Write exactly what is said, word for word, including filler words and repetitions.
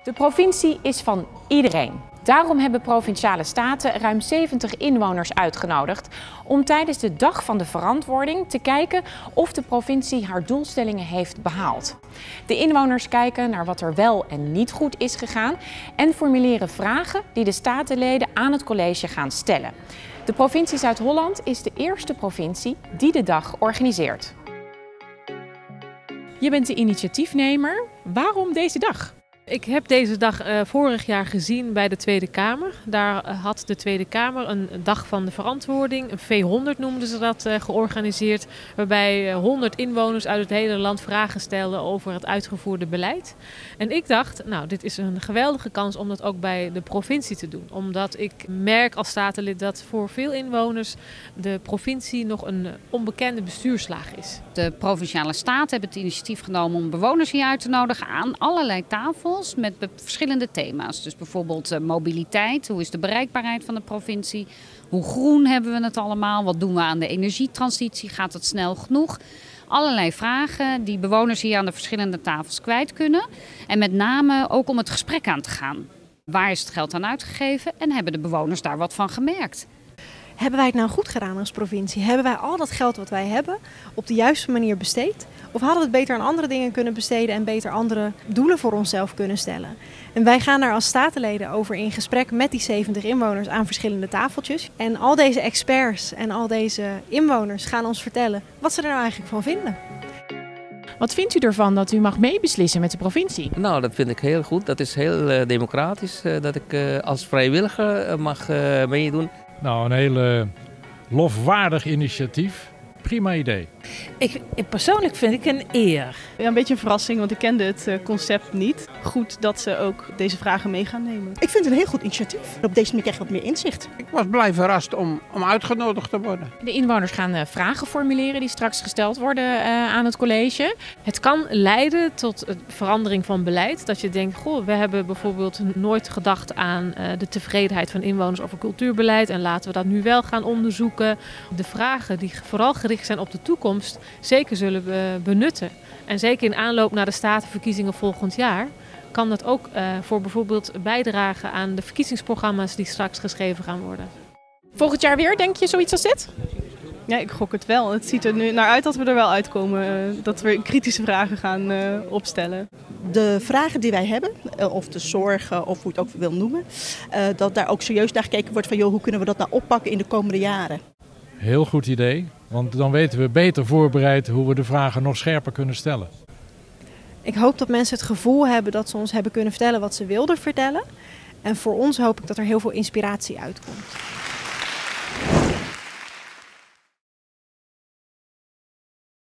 De provincie is van iedereen. Daarom hebben Provinciale Staten ruim zeventig inwoners uitgenodigd om tijdens de Dag van de Verantwoording te kijken of de provincie haar doelstellingen heeft behaald. De inwoners kijken naar wat er wel en niet goed is gegaan en formuleren vragen die de statenleden aan het college gaan stellen. De provincie Zuid-Holland is de eerste provincie die de dag organiseert. Je bent de initiatiefnemer. Waarom deze dag? Ik heb deze dag uh, vorig jaar gezien bij de Tweede Kamer. Daar uh, had de Tweede Kamer een dag van de verantwoording, een V honderd noemden ze dat, uh, georganiseerd. Waarbij uh, honderd inwoners uit het hele land vragen stelden over het uitgevoerde beleid. En ik dacht, nou dit is een geweldige kans om dat ook bij de provincie te doen. Omdat ik merk als statenlid dat voor veel inwoners de provincie nog een onbekende bestuurslaag is. De Provinciale Staten hebben het initiatief genomen om bewoners hier uit te nodigen aan allerlei tafels met verschillende thema's. Dus bijvoorbeeld uh, mobiliteit, hoe is de bereikbaarheid van de provincie? Hoe groen hebben we het allemaal? Wat doen we aan de energietransitie? Gaat het snel genoeg? Allerlei vragen die bewoners hier aan de verschillende tafels kwijt kunnen. En met name ook om het gesprek aan te gaan. Waar is het geld aan uitgegeven en hebben de bewoners daar wat van gemerkt? Hebben wij het nou goed gedaan als provincie? Hebben wij al dat geld wat wij hebben op de juiste manier besteed? Of hadden we het beter aan andere dingen kunnen besteden en beter andere doelen voor onszelf kunnen stellen? En wij gaan daar als statenleden over in gesprek met die zeventig inwoners aan verschillende tafeltjes. En al deze experts en al deze inwoners gaan ons vertellen wat ze er nou eigenlijk van vinden. Wat vindt u ervan dat u mag meebeslissen met de provincie? Nou, dat vind ik heel goed. Dat is heel uh, democratisch uh, dat ik uh, als vrijwilliger uh, mag uh, meedoen. Nou, een heel uh, lofwaardig initiatief. Prima idee. Ik, ik persoonlijk vind ik een eer. Ja, een beetje een verrassing, want ik kende het uh, concept niet. Goed dat ze ook deze vragen mee gaan nemen. Ik vind het een heel goed initiatief. Op deze manier krijg je wat meer inzicht. Ik was blij verrast om, om uitgenodigd te worden. De inwoners gaan uh, vragen formuleren die straks gesteld worden uh, aan het college. Het kan leiden tot een verandering van beleid. Dat je denkt, goh, we hebben bijvoorbeeld nooit gedacht aan uh, de tevredenheid van inwoners over cultuurbeleid. En laten we dat nu wel gaan onderzoeken. De vragen die vooral gericht zijn op de toekomst, zeker zullen we benutten. En zeker in aanloop naar de statenverkiezingen volgend jaar kan dat ook uh, voor bijvoorbeeld bijdragen aan de verkiezingsprogramma's die straks geschreven gaan worden. Volgend jaar weer, denk je, zoiets als dit? Ja, ik gok het wel. Het ziet er nu naar uit dat we er wel uitkomen. Uh, dat we kritische vragen gaan uh, opstellen. De vragen die wij hebben, uh, of de zorgen, of hoe je het ook wil noemen, uh, dat daar ook serieus naar gekeken wordt van joh, hoe kunnen we dat nou oppakken in de komende jaren. Heel goed idee, want dan weten we beter voorbereid hoe we de vragen nog scherper kunnen stellen. Ik hoop dat mensen het gevoel hebben dat ze ons hebben kunnen vertellen wat ze wilden vertellen. En voor ons hoop ik dat er heel veel inspiratie uitkomt.